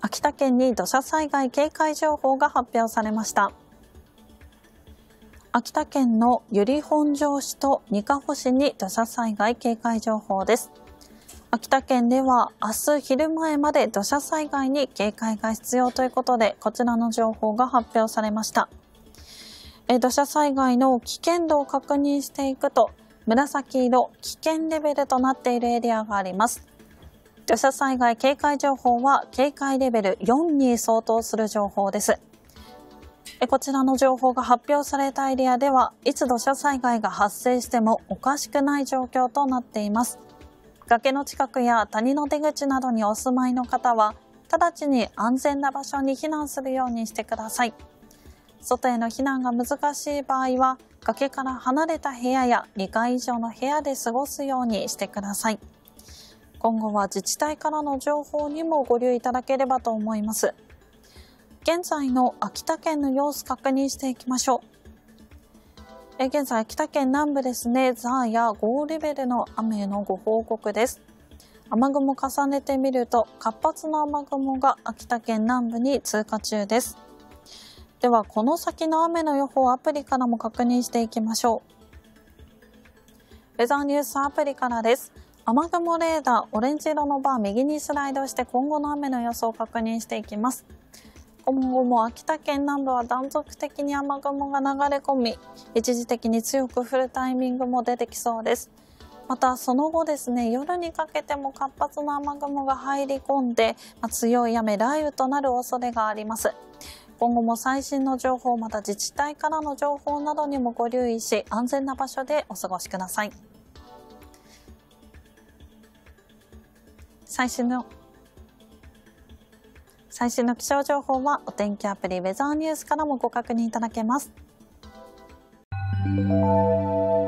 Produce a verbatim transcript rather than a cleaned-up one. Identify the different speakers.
Speaker 1: 秋田県に土砂災害警戒情報が発表されました。秋田県の由利本荘市とにかほ市に土砂災害警戒情報です。秋田県では明日昼前まで土砂災害に警戒が必要ということで、こちらの情報が発表されました。え土砂災害の危険度を確認していくと、紫色危険レベルとなっているエリアがあります。土砂災害警戒情報は警戒レベルよんに相当する情報です。こちらの情報が発表されたエリアでは、いつ土砂災害が発生してもおかしくない状況となっています。崖の近くや谷の出口などにお住まいの方は、直ちに安全な場所に避難するようにしてください。外への避難が難しい場合は、崖から離れた部屋やにかい以上の部屋で過ごすようにしてください。今後は自治体からの情報にもご留意いただければと思います。現在の秋田県の様子確認していきましょう。え現在、秋田県南部ですね、ザーやゴーレベルの雨のご報告です。雨雲重ねてみると、活発な雨雲が秋田県南部に通過中です。では、この先の雨の予報をアプリからも確認していきましょう。ウェザーニュースアプリからです。雨雲レーダー、オレンジ色のバー右にスライドして今後の雨の予想を確認していきます。今後も秋田県南部は断続的に雨雲が流れ込み、一時的に強く降るタイミングも出てきそうです。またその後ですね、夜にかけても活発な雨雲が入り込んで、強い雨、雷雨となる恐れがあります。今後も最新の情報、また自治体からの情報などにもご留意し、安全な場所でお過ごしください。最新の最新の気象情報はお天気アプリウェザーニュースからもご確認いただけます。